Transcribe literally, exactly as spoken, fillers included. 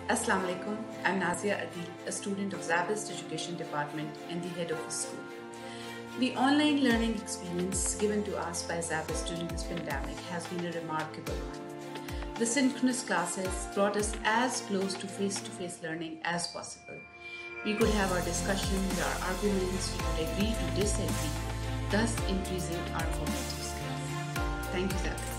Assalamu alaikum. I'm Nazia Rashid B Ed, a student of SZABIST Education Department and the head of the school. The online learning experience given to us by SZABIST during this pandemic has been a remarkable one. The synchronous classes brought us as close to face-to-face learning as possible. We could have our discussions, our arguments, we could agree to disagree, thus increasing our cognitive skills. Thank you, SZABIST.